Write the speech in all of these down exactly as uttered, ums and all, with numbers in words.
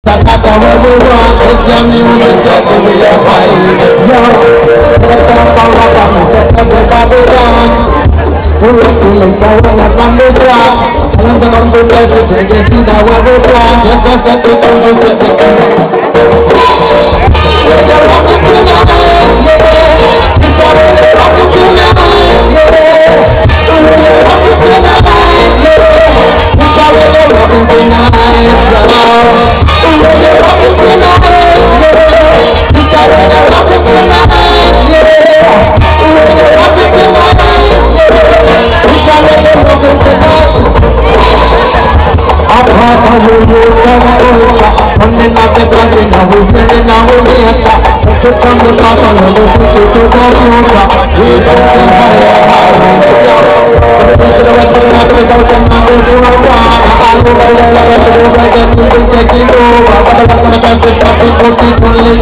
Sakata wabura, ejami umete kuya pai. Yo, kita kawa kamu kita berbeda. Ulu ulu kawa na kambera. Alam dengan kita kita tidak wabura. Kita satu kamu kita. Kita lagi punya, kita lagi punya, kita lagi punya, kita lagi punya.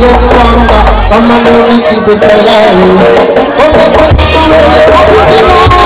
I'm